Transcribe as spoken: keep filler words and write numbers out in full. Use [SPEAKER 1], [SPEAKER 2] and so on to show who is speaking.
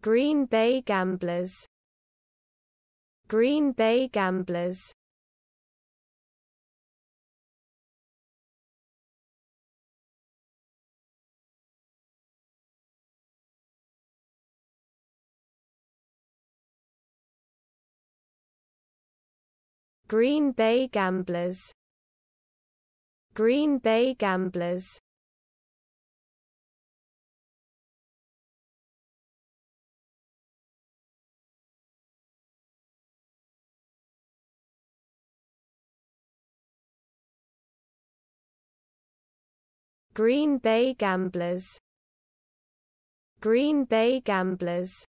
[SPEAKER 1] Green Bay Gamblers. Green Bay Gamblers. Green Bay Gamblers. Green Bay Gamblers. Green Bay Gamblers. Green Bay Gamblers.